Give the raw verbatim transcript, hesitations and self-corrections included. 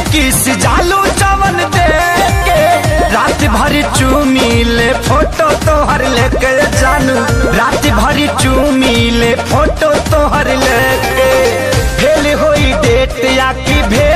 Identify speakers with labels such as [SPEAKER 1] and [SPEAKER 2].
[SPEAKER 1] किस जालू चवन दे के रात भर चूमी ले फोटो तोहर लेके जानू रात भर चूमी ले फोटो तोहर लेके फेल होई डेट या की भेल